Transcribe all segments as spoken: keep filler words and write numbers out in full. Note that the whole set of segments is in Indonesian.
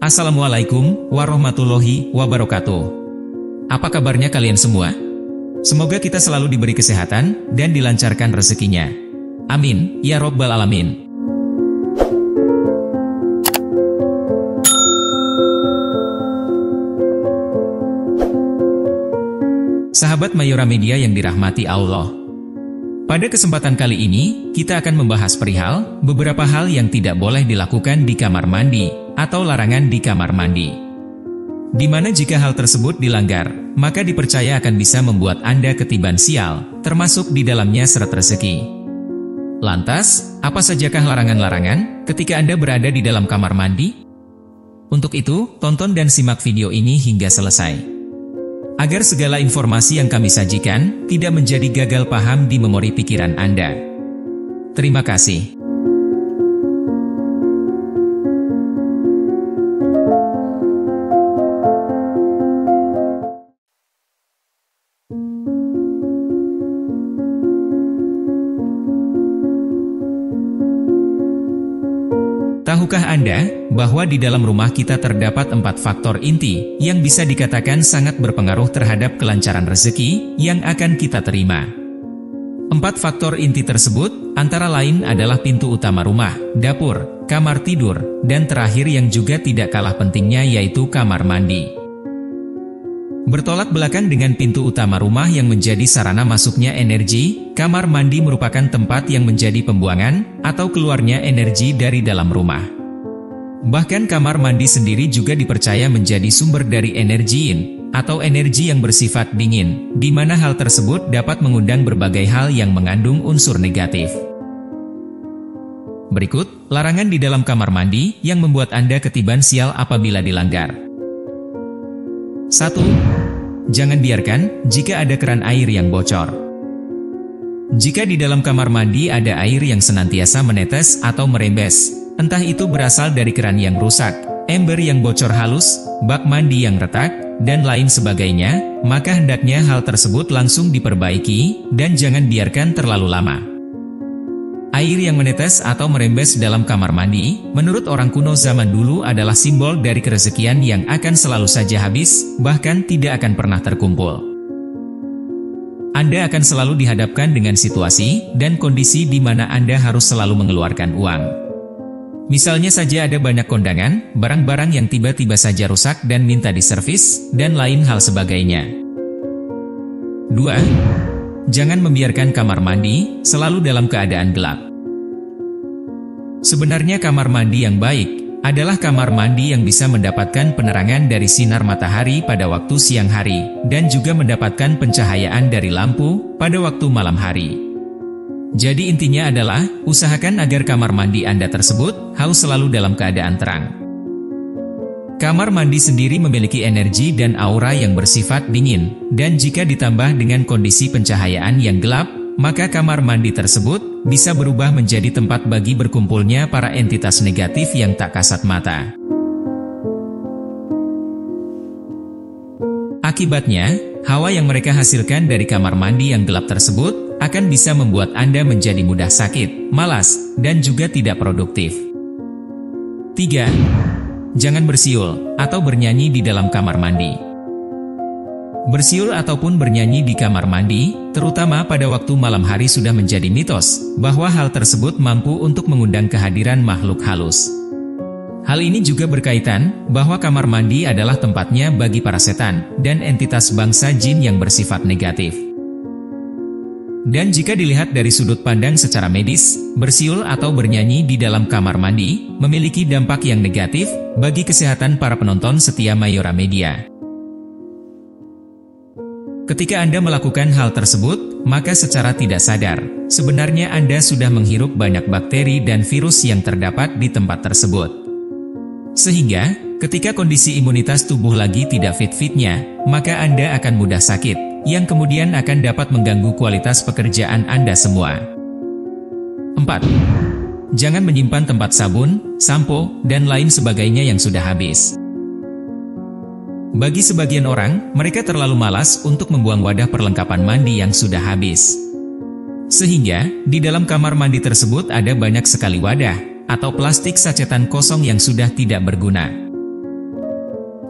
Assalamualaikum warahmatullahi wabarakatuh. Apa kabarnya kalian semua? Semoga kita selalu diberi kesehatan dan dilancarkan rezekinya. Amin, ya Robbal Alamin. Sahabat Mayora Media yang dirahmati Allah. Pada kesempatan kali ini, kita akan membahas perihal beberapa hal yang tidak boleh dilakukan di kamar mandi atau larangan di kamar mandi. Di mana jika hal tersebut dilanggar, maka dipercaya akan bisa membuat Anda ketiban sial, termasuk di dalamnya seret rezeki. Lantas, apa sajakah larangan-larangan ketika Anda berada di dalam kamar mandi? Untuk itu, tonton dan simak video ini hingga selesai, agar segala informasi yang kami sajikan tidak menjadi gagal paham di memori pikiran Anda. Terima kasih. Tahukah Anda bahwa di dalam rumah kita terdapat empat faktor inti yang bisa dikatakan sangat berpengaruh terhadap kelancaran rezeki yang akan kita terima? Empat faktor inti tersebut antara lain adalah pintu utama rumah, dapur, kamar tidur, dan terakhir yang juga tidak kalah pentingnya yaitu kamar mandi. Bertolak belakang dengan pintu utama rumah yang menjadi sarana masuknya energi, kamar mandi merupakan tempat yang menjadi pembuangan atau keluarnya energi dari dalam rumah. Bahkan kamar mandi sendiri juga dipercaya menjadi sumber dari energi yin atau energi yang bersifat dingin, di mana hal tersebut dapat mengundang berbagai hal yang mengandung unsur negatif. Berikut larangan di dalam kamar mandi yang membuat Anda ketiban sial apabila dilanggar. satu. Jangan biarkan jika ada keran air yang bocor. Jika di dalam kamar mandi ada air yang senantiasa menetes atau merembes, entah itu berasal dari keran yang rusak, ember yang bocor halus, bak mandi yang retak, dan lain sebagainya, maka hendaknya hal tersebut langsung diperbaiki dan jangan biarkan terlalu lama. Air yang menetes atau merembes dalam kamar mandi, menurut orang kuno zaman dulu adalah simbol dari kerezekian yang akan selalu saja habis, bahkan tidak akan pernah terkumpul. Anda akan selalu dihadapkan dengan situasi dan kondisi di mana Anda harus selalu mengeluarkan uang. Misalnya saja ada banyak kondangan, barang-barang yang tiba-tiba saja rusak dan minta diservis, dan lain hal sebagainya. dua. Jangan membiarkan kamar mandi selalu dalam keadaan gelap. Sebenarnya kamar mandi yang baik adalah kamar mandi yang bisa mendapatkan penerangan dari sinar matahari pada waktu siang hari dan juga mendapatkan pencahayaan dari lampu pada waktu malam hari. Jadi intinya adalah usahakan agar kamar mandi Anda tersebut harus selalu dalam keadaan terang. Kamar mandi sendiri memiliki energi dan aura yang bersifat dingin, dan jika ditambah dengan kondisi pencahayaan yang gelap, maka kamar mandi tersebut bisa berubah menjadi tempat bagi berkumpulnya para entitas negatif yang tak kasat mata. Akibatnya, hawa yang mereka hasilkan dari kamar mandi yang gelap tersebut akan bisa membuat Anda menjadi mudah sakit, malas, dan juga tidak produktif. tiga. Jangan bersiul atau bernyanyi di dalam kamar mandi. Bersiul ataupun bernyanyi di kamar mandi, terutama pada waktu malam hari sudah menjadi mitos, bahwa hal tersebut mampu untuk mengundang kehadiran makhluk halus. Hal ini juga berkaitan bahwa kamar mandi adalah tempatnya bagi para setan dan entitas bangsa jin yang bersifat negatif. Dan jika dilihat dari sudut pandang secara medis, bersiul atau bernyanyi di dalam kamar mandi memiliki dampak yang negatif bagi kesehatan para penonton setia Mayora Media. Ketika Anda melakukan hal tersebut, maka secara tidak sadar, sebenarnya Anda sudah menghirup banyak bakteri dan virus yang terdapat di tempat tersebut. Sehingga, ketika kondisi imunitas tubuh lagi tidak fit-fitnya, maka Anda akan mudah sakit, yang kemudian akan dapat mengganggu kualitas pekerjaan Anda semua. empat. Jangan menyimpan tempat sabun, sampo, dan lain sebagainya yang sudah habis. Bagi sebagian orang, mereka terlalu malas untuk membuang wadah perlengkapan mandi yang sudah habis. Sehingga, di dalam kamar mandi tersebut ada banyak sekali wadah, atau plastik sacetan kosong yang sudah tidak berguna.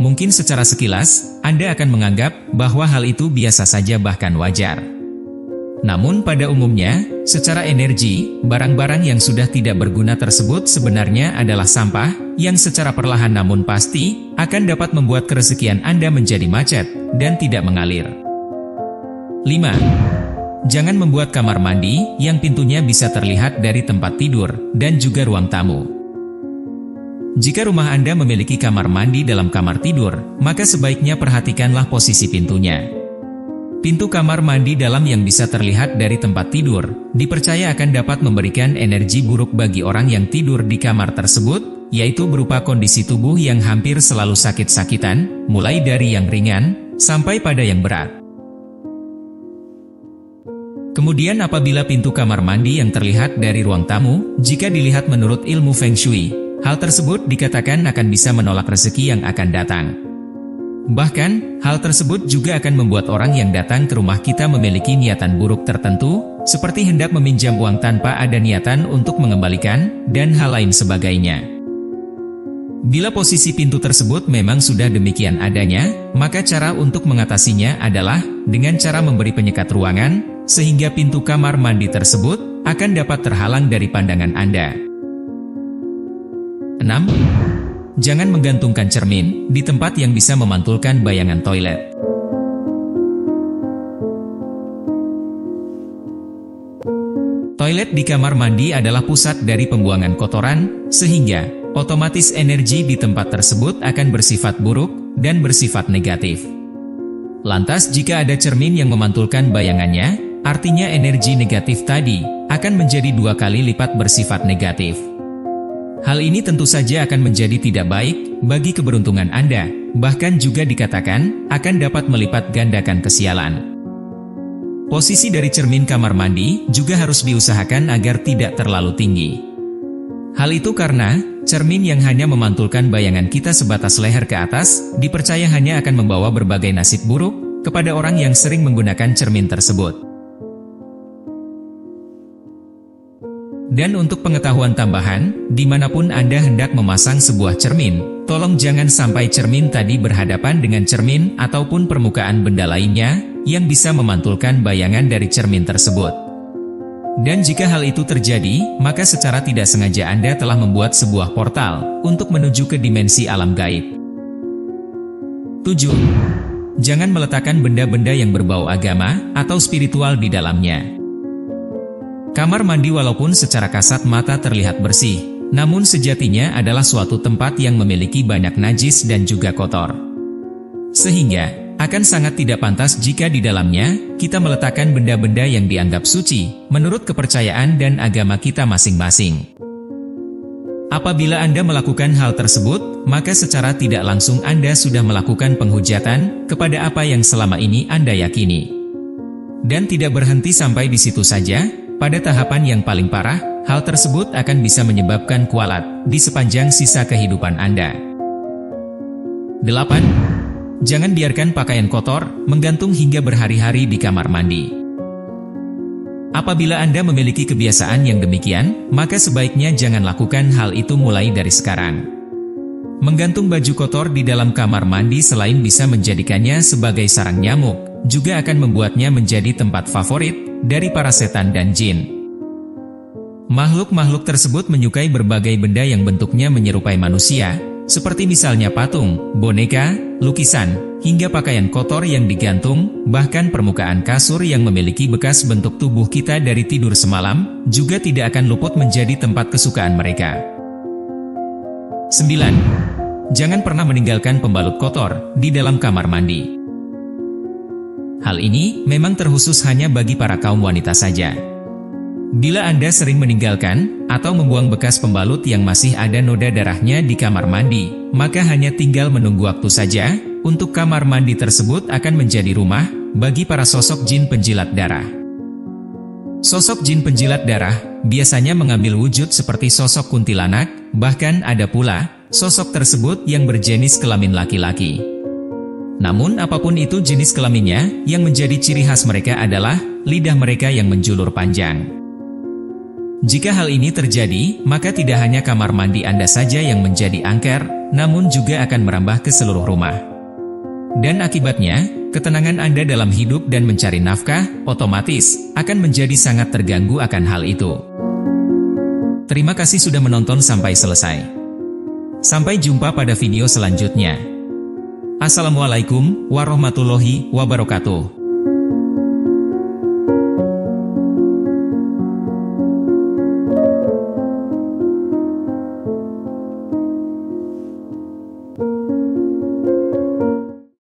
Mungkin secara sekilas, Anda akan menganggap bahwa hal itu biasa saja bahkan wajar. Namun pada umumnya, secara energi, barang-barang yang sudah tidak berguna tersebut sebenarnya adalah sampah, yang secara perlahan namun pasti, akan dapat membuat kerezekian Anda menjadi macet, dan tidak mengalir. lima. Jangan membuat kamar mandi yang pintunya bisa terlihat dari tempat tidur, dan juga ruang tamu. Jika rumah Anda memiliki kamar mandi dalam kamar tidur, maka sebaiknya perhatikanlah posisi pintunya. Pintu kamar mandi dalam yang bisa terlihat dari tempat tidur, dipercaya akan dapat memberikan energi buruk bagi orang yang tidur di kamar tersebut, yaitu berupa kondisi tubuh yang hampir selalu sakit-sakitan, mulai dari yang ringan, sampai pada yang berat. Kemudian apabila pintu kamar mandi yang terlihat dari ruang tamu, jika dilihat menurut ilmu Feng Shui, hal tersebut dikatakan akan bisa menolak rezeki yang akan datang. Bahkan, hal tersebut juga akan membuat orang yang datang ke rumah kita memiliki niatan buruk tertentu, seperti hendak meminjam uang tanpa ada niatan untuk mengembalikan, dan hal lain sebagainya. Bila posisi pintu tersebut memang sudah demikian adanya, maka cara untuk mengatasinya adalah dengan cara memberi penyekat ruangan, sehingga pintu kamar mandi tersebut akan dapat terhalang dari pandangan Anda. enam. Jangan menggantungkan cermin di tempat yang bisa memantulkan bayangan toilet. Toilet di kamar mandi adalah pusat dari pembuangan kotoran, sehingga otomatis energi di tempat tersebut akan bersifat buruk dan bersifat negatif. Lantas jika ada cermin yang memantulkan bayangannya, artinya energi negatif tadi akan menjadi dua kali lipat bersifat negatif. Hal ini tentu saja akan menjadi tidak baik bagi keberuntungan Anda, bahkan juga dikatakan akan dapat melipat gandakan kesialan. Posisi dari cermin kamar mandi juga harus diusahakan agar tidak terlalu tinggi. Hal itu karena cermin yang hanya memantulkan bayangan kita sebatas leher ke atas, dipercaya hanya akan membawa berbagai nasib buruk kepada orang yang sering menggunakan cermin tersebut. Dan untuk pengetahuan tambahan, dimanapun Anda hendak memasang sebuah cermin, tolong jangan sampai cermin tadi berhadapan dengan cermin ataupun permukaan benda lainnya yang bisa memantulkan bayangan dari cermin tersebut. Dan jika hal itu terjadi, maka secara tidak sengaja Anda telah membuat sebuah portal untuk menuju ke dimensi alam gaib. tujuh. Jangan meletakkan benda-benda yang berbau agama atau spiritual di dalamnya. Kamar mandi walaupun secara kasat mata terlihat bersih, namun sejatinya adalah suatu tempat yang memiliki banyak najis dan juga kotor. Sehingga, akan sangat tidak pantas jika di dalamnya, kita meletakkan benda-benda yang dianggap suci, menurut kepercayaan dan agama kita masing-masing. Apabila Anda melakukan hal tersebut, maka secara tidak langsung Anda sudah melakukan penghujatan kepada apa yang selama ini Anda yakini. Dan tidak berhenti sampai di situ saja. Pada tahapan yang paling parah, hal tersebut akan bisa menyebabkan kualat di sepanjang sisa kehidupan Anda. delapan. Jangan biarkan pakaian kotor menggantung hingga berhari-hari di kamar mandi. Apabila Anda memiliki kebiasaan yang demikian, maka sebaiknya jangan lakukan hal itu mulai dari sekarang. Menggantung baju kotor di dalam kamar mandi selain bisa menjadikannya sebagai sarang nyamuk, juga akan membuatnya menjadi tempat favorit dari para setan dan jin. Makhluk-makhluk tersebut menyukai berbagai benda yang bentuknya menyerupai manusia, seperti misalnya patung, boneka, lukisan, hingga pakaian kotor yang digantung, bahkan permukaan kasur yang memiliki bekas bentuk tubuh kita dari tidur semalam, juga tidak akan luput menjadi tempat kesukaan mereka. sembilan. Jangan pernah meninggalkan pembalut kotor di dalam kamar mandi. Hal ini memang terkhusus hanya bagi para kaum wanita saja. Bila Anda sering meninggalkan atau membuang bekas pembalut yang masih ada noda darahnya di kamar mandi, maka hanya tinggal menunggu waktu saja untuk kamar mandi tersebut akan menjadi rumah bagi para sosok jin penjilat darah. Sosok jin penjilat darah biasanya mengambil wujud seperti sosok kuntilanak, bahkan ada pula sosok tersebut yang berjenis kelamin laki-laki. Namun apapun itu jenis kelaminnya, yang menjadi ciri khas mereka adalah lidah mereka yang menjulur panjang. Jika hal ini terjadi, maka tidak hanya kamar mandi Anda saja yang menjadi angker, namun juga akan merambah ke seluruh rumah. Dan akibatnya, ketenangan Anda dalam hidup dan mencari nafkah, otomatis, akan menjadi sangat terganggu akan hal itu. Terima kasih sudah menonton sampai selesai. Sampai jumpa pada video selanjutnya. Assalamualaikum warahmatullahi wabarakatuh.